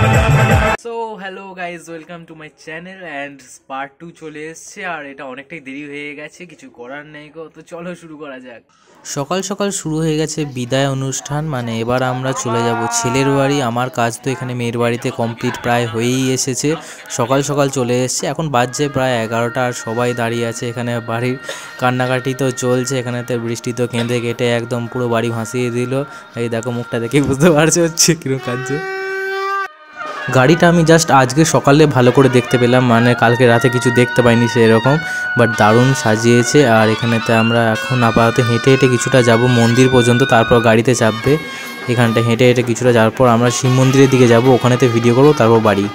So hello guys, welcome to my channel and part 2 চলে এসছে। আর এটা অনেকটাই দেরি হয়ে গেছে, কিছু করার নেই গো। তো চলো শুরু করা যাক। সকাল সকাল শুরু হয়ে গেছে বিদায় অনুষ্ঠান। মানে এবার আমরা চলে যাব ছেলের বাড়ি। আমার কাজ তো এখানে মেয়ের বাড়িতে কমপ্লিট প্রায় হয়েই এসেছে। সকাল সকাল চলে এসছে, এখন বাজছে প্রায় 11টা। আর সবাই দাঁড়িয়ে আছে এখানে। বাড়ির কান্নাকাটি তো চলছে এখানেতে। বৃষ্টি তো কেঁদে কেটে একদম পুরো বাড়ি ভাসিয়ে দিল। এই দেখো মুখটা দেখে বুঝতে পারছো হচ্ছে কিরকম কাঁদছে। গাড়িটা আমি জাস্ট আজকে সকালে ভালো করে দেখতে পেলাম, মানে কালকে রাতে কিছু দেখতে পাইনি সেরকম। বাট দারুণ সাজিয়েছে। আর এখানেতে আমরা এখন আপাতত হেঁটে হেঁটে কিছুটা যাব মন্দির পর্যন্ত, তারপর গাড়িতে চাপবে। এখানটা হেঁটে হেঁটে কিছুটা যাওয়ার পর আমরা শিব মন্দিরের দিকে যাব, ওখানেতে ভিডিও করবো, তারপর বাড়ি।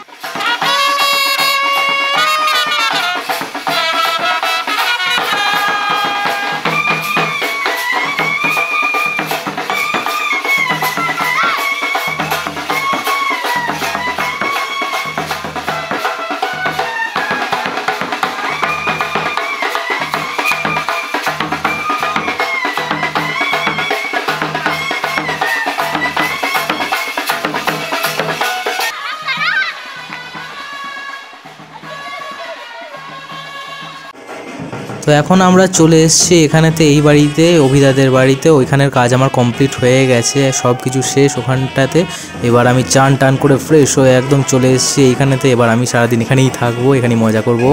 তো এখন আমরা চলে এসেছি এখানেতে, এই বাড়িতে, অভিদাদের বাড়িতে। ওইখানের কাজ আমার কমপ্লিট হয়ে গেছে, সব কিছু শেষ ওখানটাতে। এবার আমি চান টান করে ফ্রেশ হয়ে একদম চলে এসেছি এইখানেতে। এবার আমি সারাদিন এখানেই থাকবো, এখানেই মজা করব।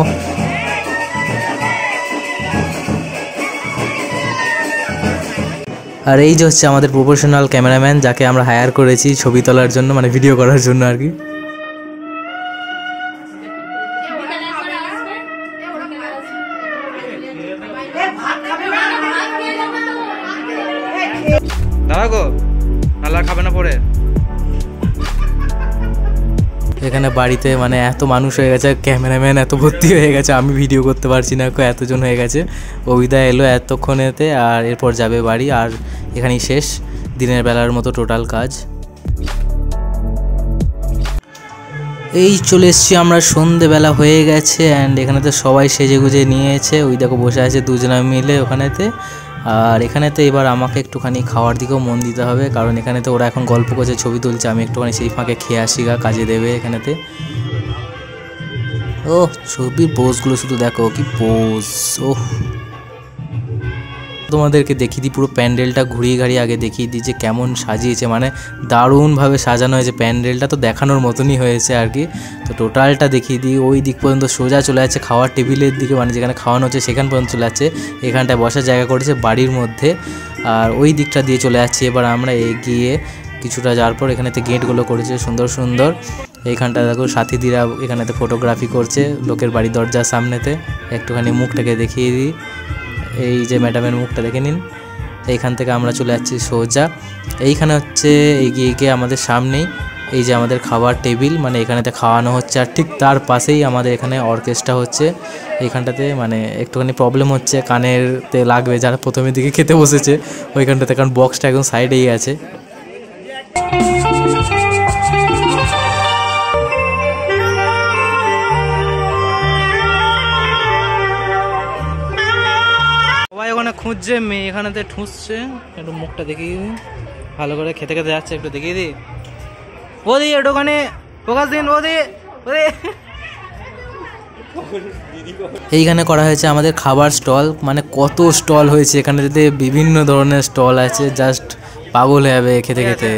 আর এই যে হচ্ছে আমাদের প্রফেশনাল ক্যামেরাম্যান, যাকে আমরা হায়ার করেছি ছবি তোলার জন্য, মানে ভিডিও করার জন্য আর কি। দাদা গো, নালা খাবে না পরে। এখানে বাড়িতে মানে এত মানুষ হয়ে গেছে, ক্যামেরাম্যান এত ভর্তি হয়ে গেছে, আমি ভিডিও করতে পারছি না, এতজন হয়ে গেছে। অভিদা এলো এতক্ষণেতে, আর এরপর যাবে বাড়ি। আর এখানেই শেষ দিনের বেলার মতো টোটাল কাজ। এই চলে এসছি আমরা, সন্ধেবেলা হয়ে গেছে। অ্যান্ড এখানেতে সবাই সেজে গুজে নিয়েছে। ওই দেখো বসে আছে দুজনে মিলে ওখানেতে। আর এখানেতে এবার আমাকে একটুখানি খাওয়ার দিকেও মন দিতে হবে, কারণ এখানেতে ওরা এখন গল্প করছে, ছবি তুলছে। আমি একটুখানি সেই ফাঁকে খেয়ে আসি গা, কাজে দেবে এখানেতে। ও ছবির পোজগুলো শুধু দেখো, কি পোজ! ওহ, তোমাদেরকে দেখিয়ে দিই পুরো প্যান্ডেলটা ঘুরিয়ে ঘাড়িয়ে আগে দেখিয়ে দিই যে কেমন সাজিয়েছে। মানে দারুণভাবে সাজানো হয়েছে প্যান্ডেলটা, তো দেখানোর মতনই হয়েছে আর কি। তো টোটালটা দেখিয়ে দিই। ওই দিক পর্যন্ত সোজা চলে যাচ্ছে খাওয়ার টেবিলের দিকে, মানে যেখানে খাওয়ানো হচ্ছে সেখান পর্যন্ত চলে যাচ্ছে। এখানটায় বসার জায়গা করেছে বাড়ির মধ্যে। আর ওই দিকটা দিয়ে চলে যাচ্ছে। এবার আমরা এগিয়ে কিছুটা যাওয়ার পর এখানেতে গেটগুলো করেছে সুন্দর সুন্দর। এইখানটা দেখো সাথীদিরা এখানেতে ফটোগ্রাফি করছে লোকের বাড়ির দরজার সামনেতে। একটুখানি মুখটাকে দেখিয়ে দিই, এই যে ম্যাডামের মুখটা দেখে নিন। এইখান থেকে আমরা চলে যাচ্ছি সোজা। এইখানে হচ্ছে এগিয়ে গিয়ে আমাদের সামনেই এই যে আমাদের খাবার টেবিল, মানে এখানেতে খাওয়ানো হচ্ছে। আর ঠিক তার পাশেই আমাদের এখানে অর্কেস্ট্রা হচ্ছে। এইখানটাতে মানে একটুখানি প্রবলেম হচ্ছে, কানেরতে লাগবে যারা প্রথমের দিকে খেতে বসেছে ওইখানটাতে, কারণ বক্সটা একদম সাইডেই আছে। খুঁজছে মেয়ে, এখানেতে ঠুসছে। একটু মুখটা দেখিয়ে দিই ভালো করে, খেতে খেতে যাচ্ছে, একটু দেখিয়ে দিই। ও দি একটুখানি ফোকাস দিন, ও দি। এইখানে করা হয়েছে আমাদের খাবার স্টল, মানে কত স্টল হয়েছে এখানে, বিভিন্ন ধরনের স্টল আছে, জাস্ট পাগল হয়ে যাবে খেতে খেতে।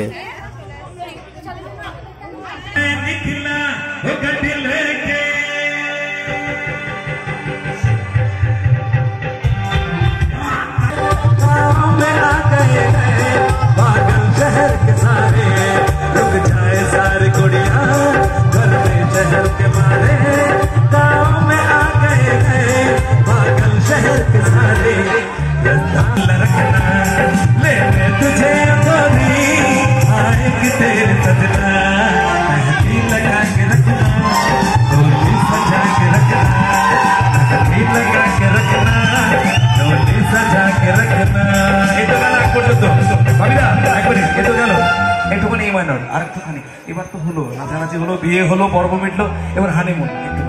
এবার তো হলো নাচানাচি হলো, বিয়ে হলো, পর্ব মিটলো, এবার হানিমুন।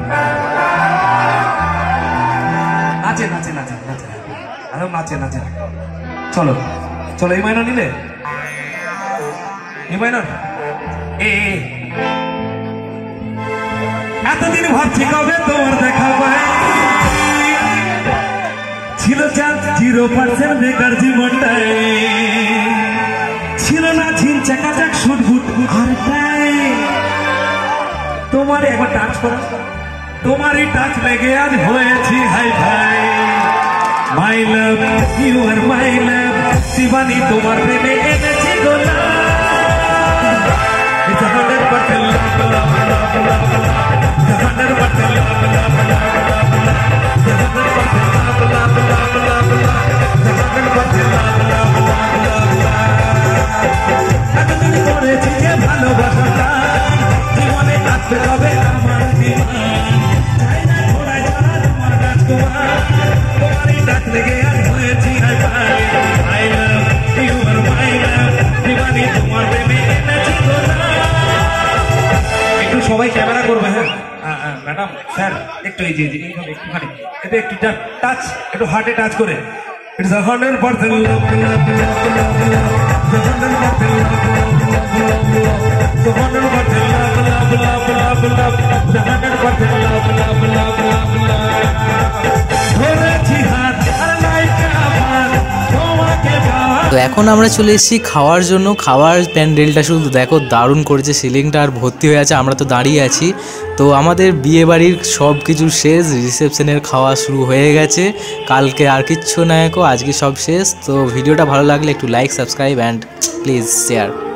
নাচে নাচে নাচে নাচে আরো নাচে নাচে। চলো চলো, এই মাইনর নিলে, এই মাইনর এ এতদিন ভাবছি কবে তোমার দেখা পাই। ছিল 0% বেকার জীবনটাই, ছিল না ঝিল চাকাচাক শুটবুট আর তাই তোমার একবার টাচ করো, তোমারই টাচ লেগে আজ হয়েছি হাই ভাই। মাই লাভ ইউ আর মাই লাভ, শিবানী তোমার প্রেমে এনেছি গোলা। It's 100% love, love, love, love, love. It's 100% love, love, love, love, love. It's 100% love, love, love, love, love. It's 100% love, love, love, love, love. এতদিন করেছি যে ভালোবাসাটা, জীবনে আসতে হবে আমার জীবন। চাই না ঘোড়ায় চড়া তোমার রাজকুমার, তোমারই ডাক লেগে আর হয়েছি হাই ভাই। I love you R my love, জীবনে তোমার প্রেমে এনেছি গোলা। একটু সবাই ক্যামেরা করবে। হ্যাঁ ম্যাডাম স্যার একটু এই যে এইভাবে একটুখানি এটা একটু টাচ, একটু হার্টে টাচ করে। It's 100% love, love, love, love, love. It's 100% love, love, love, love, love. It's 100% love, love, love, love, love. It's 100% love, love, love, love, love. ধরেছি হাত আর লাইকা আমার তোমাকে পাওয়া। তো এখন আমরা চলে এসেছি খাওয়ার জন্য। খাওয়ার প্যান্ডেলটা শুধু দেখো, দারুণ করেছে, সিলিংটা আর ভর্তি হয়ে আছে, আমরা তো দাঁড়িয়ে আছি। তো আমাদের বিয়েবাড়ির সব কিছু শেষ, রিসেপশনের খাওয়া শুরু হয়ে গেছে, কালকে আর কিচ্ছু না, আজকে সব শেষ। তো ভিডিওটা ভালো লাগলে একটু like, subscribe and please share.